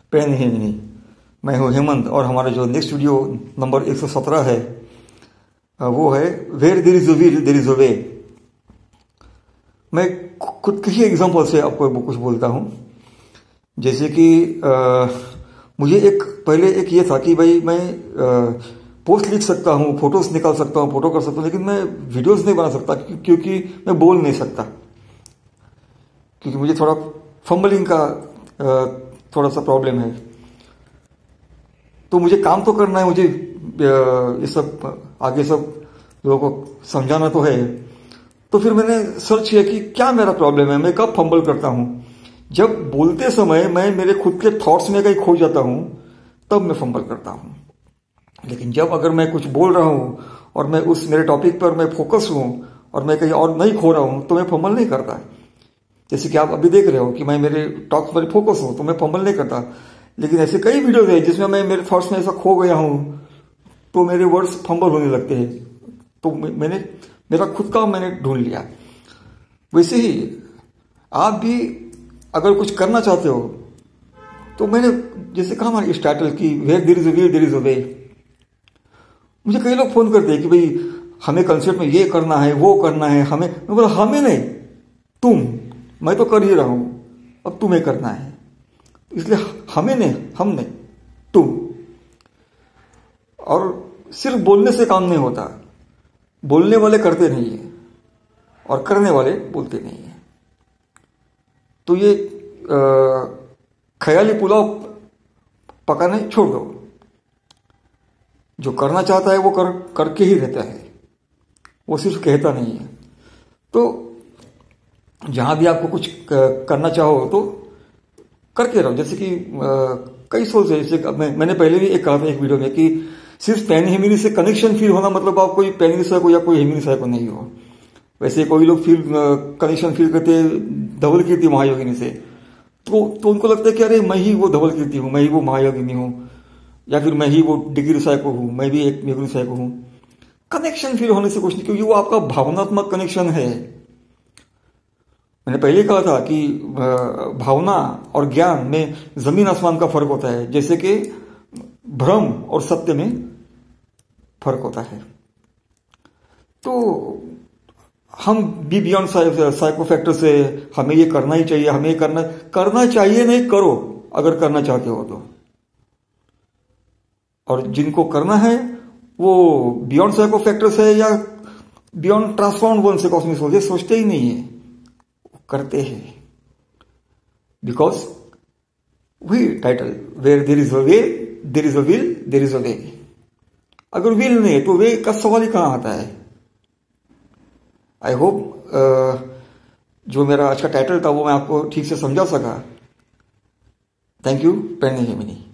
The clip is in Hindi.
पेन है नहीं। मैं हूँ हेमंत और हमारा जो नेक्स्ट वीडियो नंबर 117 है वो है where there is a will there is a way. मैं खुद के ही एग्जाम्पल से आपको कुछ बोलता हूँ। जैसे कि मुझे पहले ये था कि भाई मैं पोस्ट लिख सकता हूँ, फोटोज निकाल सकता हूँ, फोटो कर सकता हूँ, लेकिन मैं वीडियोस नहीं बना सकता क्योंकि मैं बोल नहीं सकता, क्योंकि मुझे थोड़ा फंबलिंग का थोड़ा सा प्रॉब्लम है। तो मुझे काम तो करना है, मुझे ये सब आगे सब लोगों को समझाना तो है। तो फिर मैंने सर्च किया कि क्या मेरा प्रॉब्लम है, मैं कब फंबल करता हूँ। जब बोलते समय मैं मेरे खुद के थॉट्स में कहीं खो जाता हूँ तब मैं फंबल करता हूँ। लेकिन जब अगर मैं कुछ बोल रहा हूँ और मैं उस मेरे टॉपिक पर मैं फोकस हूँ और मैं कहीं और नहीं खो रहा हूँ तो मैं फंबल नहीं करता। जैसे कि आप अभी देख रहे हो कि मैं मेरे टॉक्स पर फोकस हूँ तो मैं फंबल नहीं करता। लेकिन ऐसे कई वीडियोज है जिसमें मैं मेरे थॉट्स में ऐसा खो गया हूँ तो मेरे वर्ड्स फंबल होने लगते हैं। तो मैंने मेरा खुद का मैंने ढूंढ लिया। वैसे ही आप भी अगर कुछ करना चाहते हो तो मैंने जैसे कहा हमारे इस टाइटल की where there is a will there is a way. मुझे कई लोग फोन करते हैं कि भाई हमें कंसेप्ट में ये करना है, वो करना है, हमें। मैं बोला हमें नहीं, तुम। मैं तो कर ही रहा हूं, अब तुम्हें करना है। इसलिए हमें नहीं, हम नहीं, तुम। और सिर्फ बोलने से काम नहीं होता, बोलने वाले करते नहीं है और करने वाले बोलते नहीं है। तो ये ख्याली पुलाव पकाने छोड़ दो। जो करना चाहता है वो करके ही रहता है, वो सिर्फ कहता नहीं है। तो जहां भी आपको कुछ करना चाहो तो करके रहो। जैसे कि कई सोच है, जैसे मैंने पहले भी कहा था एक वीडियो में कि सिर्फ पेन हेमिनी से कनेक्शन फील होना मतलब आप कोई पेन साइको या कोई हेमिनी साइको नहीं हो। वैसे कोई लोग कनेक्शन फील करते धवल कीर्ति महायोगिनी से, तो उनको लगता है कि अरे मैं ही वो धवल कीर्ति हूं, मैं ही वो महायोगिनी हूं, या फिर मैं ही वो डिग्री साइको हूं, मैं भी एक मेघुनी साइको हूं। कनेक्शन फील होने से कुछ नहीं, क्योंकि वो आपका भावनात्मक कनेक्शन है। मैंने पहले कहा था कि भावना और ज्ञान में जमीन आसमान का फर्क होता है, जैसे कि भ्रम और सत्य में फर्क होता है। तो हम भी बियॉन्ड साइको फैक्टर से हमें ये करना ही चाहिए, हमें करना चाहिए नहीं, करो अगर करना चाहते हो तो। और जिनको करना है वो बियॉन्ड साइको फैक्टर्स है या बियॉन्ड ट्रांसफॉर्म वन से कॉस्मिक सोल, ये सोचते ही नहीं है, करते हैं। बिकॉज वही title where there is a way there is a will there is a way. अगर विल नहीं है तो वे का सवाल ही कहां आता है। आई होप जो मेरा आज का टाइटल था वो मैं आपको ठीक से समझा सका। थैंक यू, पेन हेमिनी।